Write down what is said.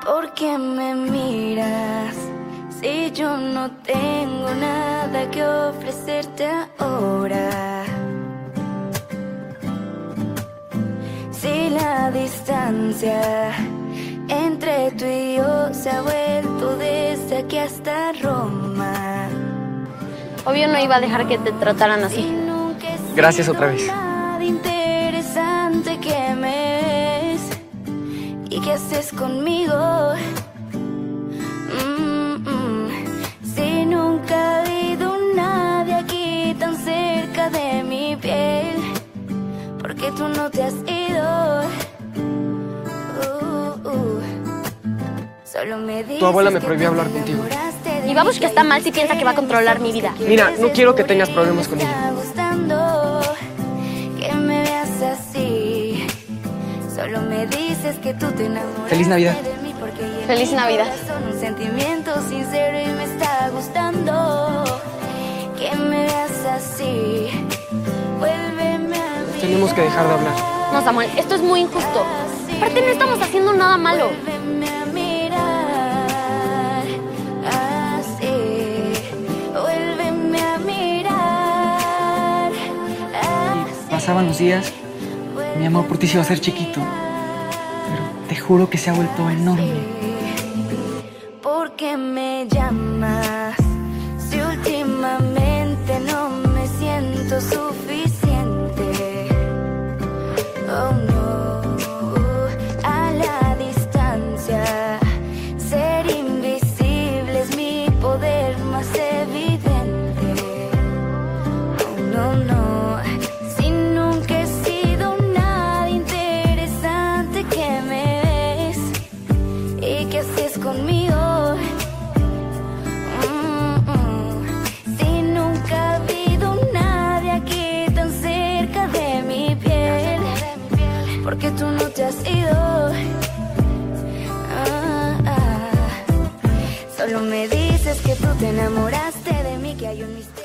¿Por qué me miras si yo no tengo nada que ofrecerte ahora? Si la distancia entre tú y yo se ha vuelto desde aquí hasta Roma. Obvio no iba a dejar que te trataran así. Gracias otra vez. Nada interesante que me ves. ¿Y qué haces conmigo? Si nunca ha habido nadie aquí tan cerca de mi piel, ¿por qué tú no te has ido? Solo me dices. Tu abuela me prohibió hablar contigo. Y vamos, que está mal si piensa que va a controlar mi vida. Mira, no quiero que tengas problemas con ella. Me está gustando que me veas así. Solo me dices que tú te enamoras. Feliz Navidad. De mí porque Feliz Navidad. Son un sentimiento sincero y me está gustando que me veas así. Vuélveme a mí. Tenemos que dejar de hablar. No, Samuel, esto es muy injusto. Aparte, no estamos haciendo nada malo. Vuélveme a mirar así. Vuélveme a mirar así. Pasaban los días, mi amor por ti se iba a hacer chiquito, pero te juro que se ha vuelto enorme. ¿Por qué me llamas si últimamente no me siento suficiente? Oh no, a la distancia ser invisible es mi poder más evidente. Oh no, no, si nunca he sido nada interesante que me ves. ¿Y qué haces conmigo? Si nunca ha habido nadie aquí tan cerca de mi piel, ¿por qué tú no te has ido? Solo me dices que tú te enamoraste de mí, que hay un misterio.